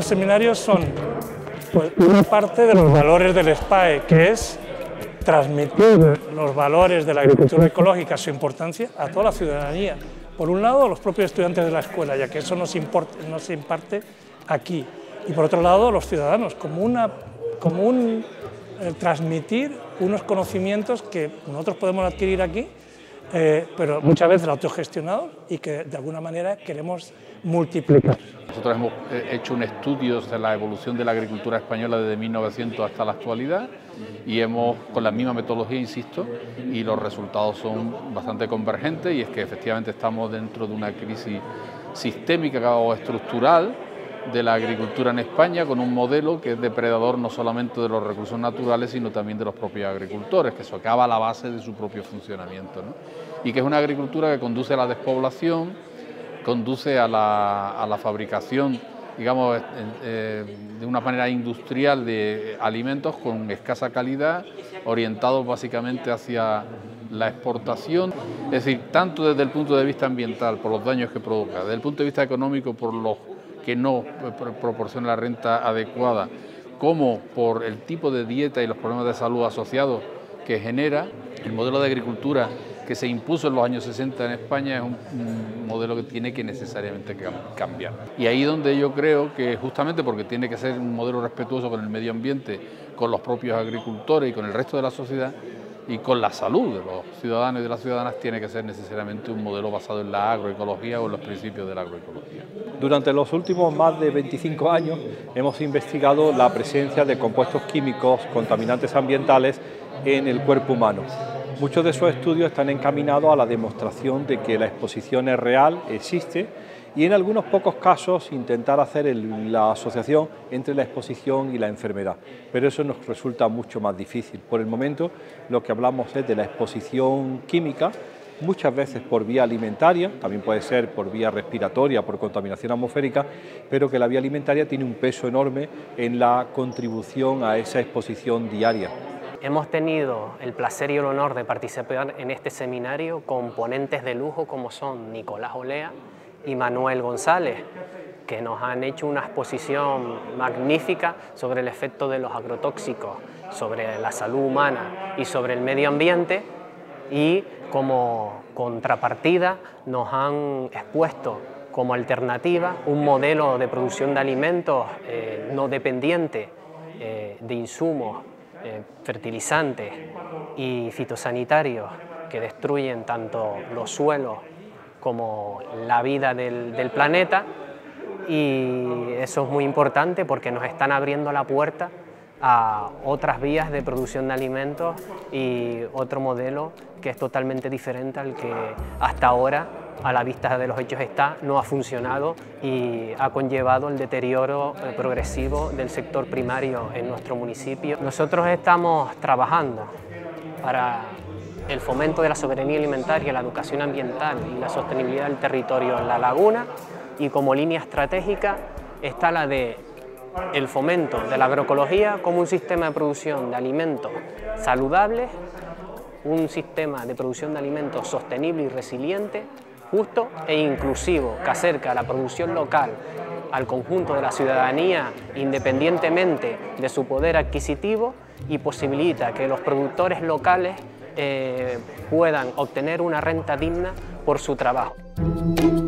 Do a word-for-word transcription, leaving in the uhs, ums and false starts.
del seminario son pues, una parte de los valores del SPAE, que es transmitir los valores de la agricultura ecológica, su importancia, a toda la ciudadanía. Por un lado, a los propios estudiantes de la escuela, ya que eso no se, importa, no se imparte aquí. Y por otro lado, a los ciudadanos, como, una, como un eh, transmitir unos conocimientos que nosotros podemos adquirir aquí, eh, pero muchas veces autogestionados y que de alguna manera queremos multiplicar. Nosotros hemos hecho un estudio de la evolución de la agricultura española desde mil novecientos hasta la actualidad y hemos, con la misma metodología, insisto, y los resultados son bastante convergentes, y es que efectivamente estamos dentro de una crisis sistémica o estructural de la agricultura en España, con un modelo que es depredador no solamente de los recursos naturales, sino también de los propios agricultores, que socava la base de su propio funcionamiento, ¿no? Y que es una agricultura que conduce a la despoblación, conduce a la, a la fabricación, digamos, eh, de una manera industrial de alimentos con escasa calidad, orientados básicamente hacia la exportación, es decir, tanto desde el punto de vista ambiental, por los daños que provoca, desde el punto de vista económico, por los que no proporciona la renta adecuada, como por el tipo de dieta y los problemas de salud asociados que genera. El modelo de agricultura que se impuso en los años sesenta en España es un, un modelo que tiene que necesariamente cambiar. Y ahí donde yo creo que, justamente porque tiene que ser un modelo respetuoso con el medio ambiente, con los propios agricultores y con el resto de la sociedad, y con la salud de los ciudadanos y de las ciudadanas, tiene que ser necesariamente un modelo basado en la agroecología o en los principios de la agroecología. Durante los últimos más de veinticinco años hemos investigado la presencia de compuestos químicos contaminantes ambientales en el cuerpo humano. Muchos de esos estudios están encaminados a la demostración de que la exposición es real, existe, y en algunos pocos casos intentar hacer el, la asociación entre la exposición y la enfermedad, pero eso nos resulta mucho más difícil. Por el momento lo que hablamos es de la exposición química, muchas veces por vía alimentaria, también puede ser por vía respiratoria, por contaminación atmosférica, pero que la vía alimentaria tiene un peso enorme en la contribución a esa exposición diaria. Hemos tenido el placer y el honor de participar en este seminario con ponentes de lujo como son Nicolás Olea y Manuel González, que nos han hecho una exposición magnífica sobre el efecto de los agrotóxicos, sobre la salud humana y sobre el medio ambiente, y como contrapartida nos han expuesto como alternativa un modelo de producción de alimentos eh, no dependiente eh, de insumos eh, fertilizantes y fitosanitarios que destruyen tanto los suelos como la vida del, del planeta, y eso es muy importante porque nos están abriendo la puerta a otras vías de producción de alimentos y otro modelo que es totalmente diferente al que hasta ahora, a la vista de los hechos está, no ha funcionado y ha conllevado el deterioro progresivo del sector primario en nuestro municipio. Nosotros estamos trabajando para el fomento de la soberanía alimentaria, la educación ambiental y la sostenibilidad del territorio en La Laguna, y como línea estratégica está la de el fomento de la agroecología como un sistema de producción de alimentos saludables, un sistema de producción de alimentos sostenible y resiliente, justo e inclusivo, que acerca la producción local al conjunto de la ciudadanía independientemente de su poder adquisitivo y posibilita que los productores locales Eh, puedan obtener una renta digna por su trabajo.